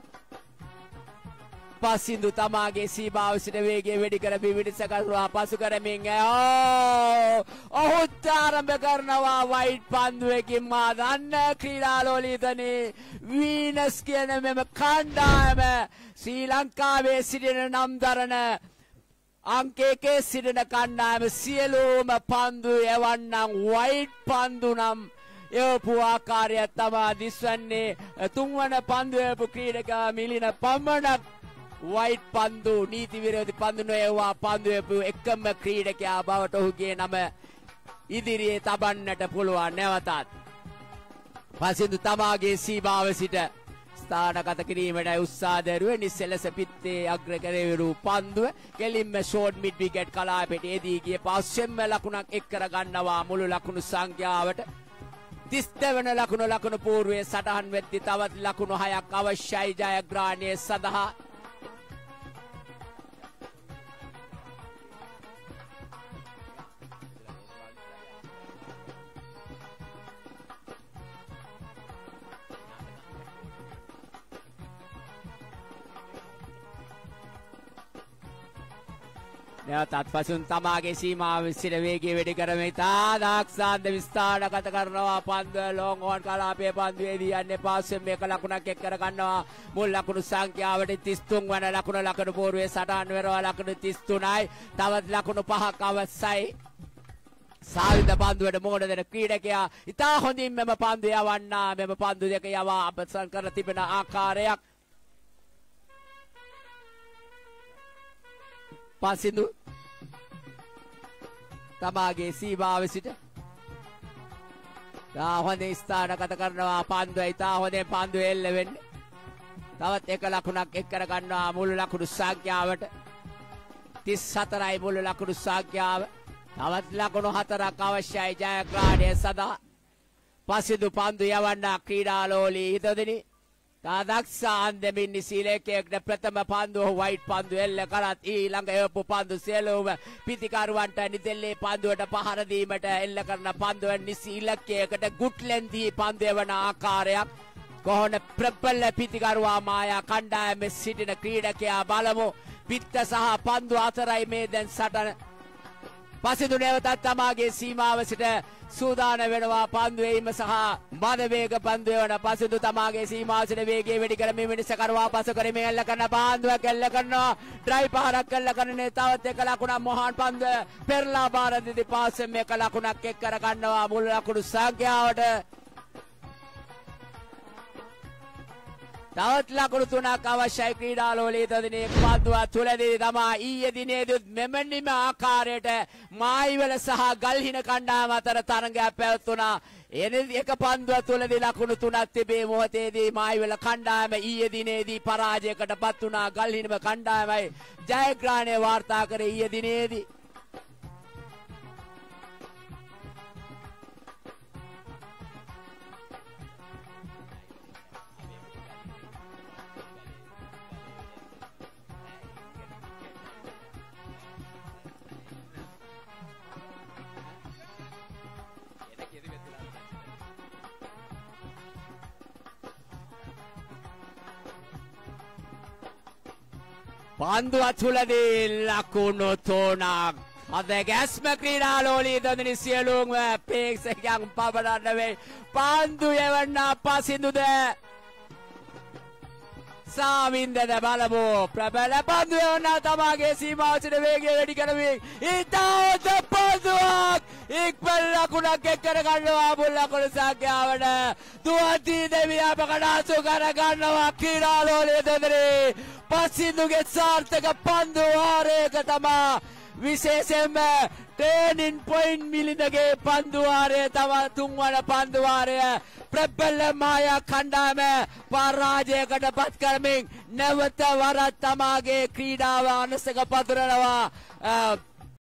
Speaker 1: පසින්දු තමාගේ සීමාව සිට වේගය වැඩි කර පිවිඩිස කරුවා පසු කරමින් ඔහුත් ආරම්භ කරනවා වයිට් පන්දුවකින් මා දන්න ක්‍රීඩාලෝලීතනේ වීනස් කියන මෙම කණ්ඩායම ශ්‍රී ලංකාවේ සිටින නම් දරන අංක එකේ සිටින කණ්ඩායම සියලුම පන්දු එවන්නම් වයිට් පන්දු නම් එවපු ආකාරය තමා දිස්වන්නේ තුන්වන පන්දු එවපු ක්‍රීඩකයා මිලින පමණක් වයිට් පන්දු නීති විරෝධී පන්දු නොයවා පන්දු එවපු එකම ක්‍රීඩකයා බවට ඔහුගේ නම ඉදිරියේ තබන්නට පුළුවන් නැවතත් පසින්දු තමාගේ සීමාව සිට ස්ථානගත කිරීමටයි උත්සාහ දරුවේ නිසලස පිත්තේ අග්‍රකරවරු පන්දුව කෙලින්ම ෂෝට් මිඩ් විකට් කලාපයට එදී ගිය පස්සෙන්ම ලකුණක් එක් කර ගන්නවා මුළු ලකුණු සංඛ්‍යාවට තිස් දෙවන ලකුණු ලකුණු పూర్වයේ සටහන් වෙද්දී තවත් ලකුණු හයක් අවශ්‍යයි ජයග්‍රහණය සඳහා නැවතත් පසුන් තමාගේ සීමාව සිට වේගය වැඩි කරමින් තා දාක්ෂාන්ත විස්ථාරගත කරනවා පන්දුව ලොං ඕන් කලාපයේ පන්දුවේදී යන්නේ පාස්වෙන් මේක ලකුණක් එක් කර ගන්නවා මුල් ලකුණු සංඛ්‍යාවට තිස් තුන් වන ලකුණ ලකුණු పూర్වයේ සටහන් වෙනවා ලකුණු තිස් තුනයි තවත් ලකුණු පහක් අවශ්‍යයි සාවිද පන්දුවට මොහොත දෙන ක්‍රීඩකයා ඉතා හොඳින් මෙම පන්දුව යවන්නා මෙම පන්දු දෙක යවා අපසන් කර තිබෙන ආකාරයක් පසින්දු තමාගේ සීමාව සිට තා හොඳින් ස්ථානගත කරනවා පන්දුවයි තා හොඳින් පන්දුව එල්ල වෙන්නේ තවත් එක ලකුණක් එක් කර ගන්නවා මුළු ලකුණු සංඛ්‍යාවට තිස් හතරයි මුළු ලකුණු සංඛ්‍යාව තවත් ලකුණු හතරක් අවශ්‍යයි ජයග්‍රහණය සඳහා පසින්දු පන්දු යවන්න ක්‍රීඩාලෝලී හිතොදෙනි තාදක්ෂාන් දෙමින් නිසීලේකයකට ප්‍රථම පන්දුව වයිට් පන්දුව එල්ල කරත් ඊළඟ එවපු පන්දු සියලුම පිතිකරුවන්ට නිදෙල්ලේ පන්දුවට පහර දීමට එල්ල කරන පන්දුව නිසීලකයකට ගුට්ලෙන්දී පන්දුව වන ආකාරයක් කොහොන ප්‍රබල පිතිකරුවා මායා කණ්ඩායමේ සිටින ක්‍රීඩකයා බලමු පිත්ත සහ පන්දු අතරයි මේ දැන් සටන පසිදු නැවතත් තමාගේ සීමාව සිට සූදාන වෙනවා පන්දුවේම සහ මද වේග පන්දුවේ වන පසිදු තමාගේ සීමාව සිට වේගය වැඩි කරමින් මිනිසකරුවා පසු කරමින් එල්ල කරන පන්දුවක් එල්ල කරනවා ඩ්‍රයිව් පහරක් එල්ල කරන්නේ තවත් එක ලකුණක් මොහාන් පන්දුව පෙරලා බාර දෙති පාසෙන් මේක ලකුණක් එක් කර ගන්නවා මුල් ලකුණු සංඛ්‍යාවට තවත් ලකුණු තුනක් අවශ්‍යයි ක්‍රීඩාලෝලීය දිනේ පන්දුව තුලදී තමා ඊයේ දිනේදී මෙමෙන්නම ආකාරයට මායිවල සහ ගල්හින කණ්ඩායම අතර තරඟයක් පැවතුණා. එනදී එක පන්දුව තුලදී ලකුණු තුනක් තිබේ මොහොතේදී මායිවල කණ්ඩායම ඊයේ දිනේදී පරාජයකටපත් වුණා. ගල්හිනම කණ්ඩායමයි ජයග්‍රහණය වාර්තා කරේ ඊයේ දිනේදී. පන්දුව තුලදී ලකුණු තුනක් අද ගැස්ම ක්‍රීඩාලෝලීය දෙදෙනි සියලුම ප්‍රේක්ෂකයන් පබරන්න වේ පන්දු යවන්න පසින්දුද සාවින්දද බලමු ප්‍රබල පන්දු යවන්න තමාගේ සීමාව සිට වේගය වැඩි කරමින් ඊටවද පන්දුවක් ඉක්මන ලකුණක් එක් කර ගන්නවා මුල් ලකුණු සංඛ්‍යාවට දුවති දෙවිය අපකටාසු කර ගන්නවා ක්‍රීඩාලෝලීය දෙදෙනි පසින්දුගේ සාර්ථක පන්දු වාරයක තමා විශේෂයෙන්ම ටර්නින් පොයින්ට් මිලිඳගේ පන්දු වාරය තමා තුන්වන පන්දු වාරය ප්‍රබල මායා කණ්ඩායම පරාජයකට පත් කරමින් නැවත වරක් තමාගේ ක්‍රීඩාව අනසක පතුරනවා